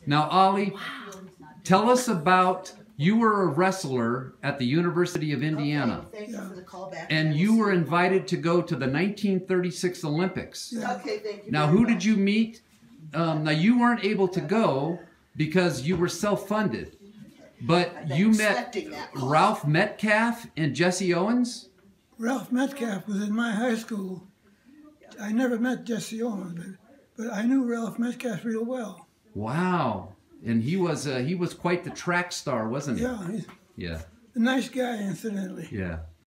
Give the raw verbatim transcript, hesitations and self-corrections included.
Now, Ollie, tell us about, you were a wrestler at the University of Indiana. Okay, thank you for the callback. And you were invited to go to the nineteen thirty-six Olympics. Yeah. Okay, thank you. Now, very who much. did you meet? Um, now, you weren't able to go because you were self-funded. But you met Ralph Metcalfe and Jesse Owens? Ralph Metcalfe was in my high school. I never met Jesse Owens, but, but I knew Ralph Metcalfe real well. Wow. And he was uh, he was quite the track star, wasn't he? Yeah, he's Yeah. a nice guy, incidentally. Yeah.